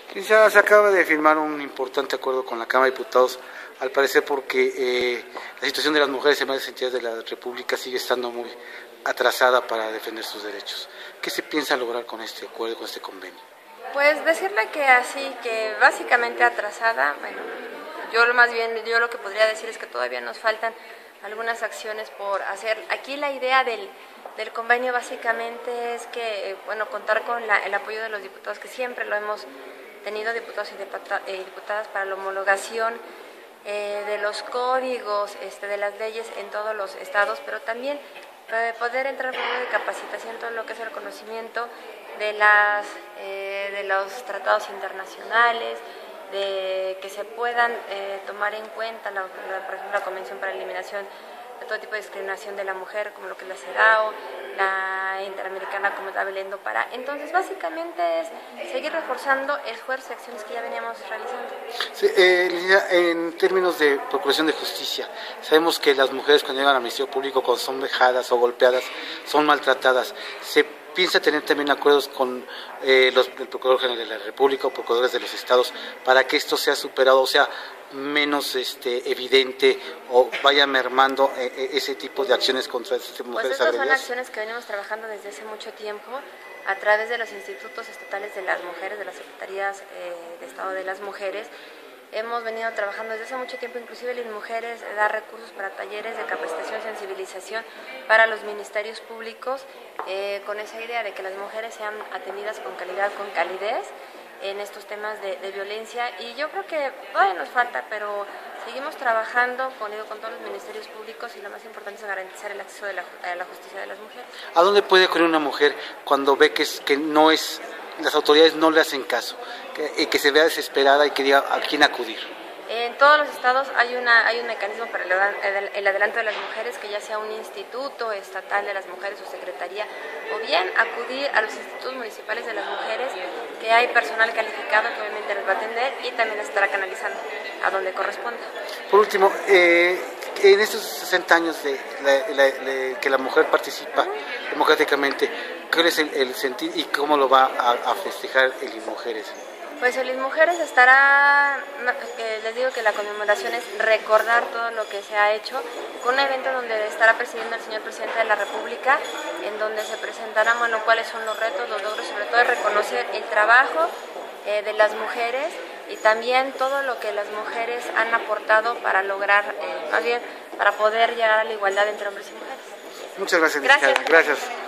Licenciada, se acaba de firmar un importante acuerdo con la Cámara de Diputados, al parecer porque la situación de las mujeres en varias entidades de la República sigue estando muy atrasada para defender sus derechos. ¿Qué se piensa lograr con este acuerdo, con este convenio? Pues decirle que así, que básicamente atrasada, bueno, yo lo que podría decir es que todavía nos faltan algunas acciones por hacer. Aquí la idea del convenio básicamente es que, bueno, contar con el apoyo de los diputados, que siempre lo hemos tenido, diputados y diputadas, para la homologación de los códigos, de las leyes en todos los estados, pero también poder entrar en de capacitación, todo lo que es el conocimiento de los tratados internacionales, de que se puedan tomar en cuenta, por ejemplo, la Convención para la Eliminación de todo tipo de discriminación de la mujer, como lo que es la CEDAW, la Interamericana como la Belén do Pará. Entonces, básicamente es seguir reforzando esfuerzos y acciones que ya veníamos realizando. Sí, en términos de procuración de justicia, sabemos que las mujeres cuando llegan al Ministerio Público, cuando son vejadas o golpeadas, son maltratadas. ¿Se piensa tener también acuerdos con el Procurador General de la República o procuradores de los estados para que esto sea superado, o sea, menos evidente o vaya mermando ese tipo de acciones contra estas mujeres pues estas agredidas? Son acciones que venimos trabajando desde hace mucho tiempo a través de los institutos estatales de las mujeres, de las secretarías de Estado de las mujeres. Hemos venido trabajando desde hace mucho tiempo, inclusive las mujeres da recursos para talleres de capacitación y sensibilización para los ministerios públicos, con esa idea de que las mujeres sean atendidas con calidad, con calidez en estos temas de violencia, y yo creo que todavía nos falta, pero seguimos trabajando con todos los ministerios públicos, y lo más importante es garantizar el acceso a la justicia de las mujeres. ¿A dónde puede acudir una mujer cuando ve que no es, las autoridades no le hacen caso, que se vea desesperada y que diga a quién acudir? En todos los estados hay un mecanismo para el adelanto de las mujeres, que ya sea un instituto estatal de las mujeres o secretaría, o bien acudir a los institutos municipales de las mujeres, que hay personal calificado que obviamente les va a atender y también les estará canalizando a donde corresponda. Por último, en estos 60 años que la mujer participa democráticamente, ¿cuál es el sentir y cómo lo va a festejar el INMujeres? Pues el INMujeres estará, les digo que la conmemoración es recordar todo lo que se ha hecho, con un evento donde estará presidiendo el señor presidente de la República, en donde se presentarán, bueno, cuáles son los retos, los logros, sobre todo reconocer el trabajo de las mujeres y también todo lo que las mujeres han aportado para lograr, más bien, para poder llegar a la igualdad entre hombres y mujeres. Muchas gracias. Gracias. Gracias.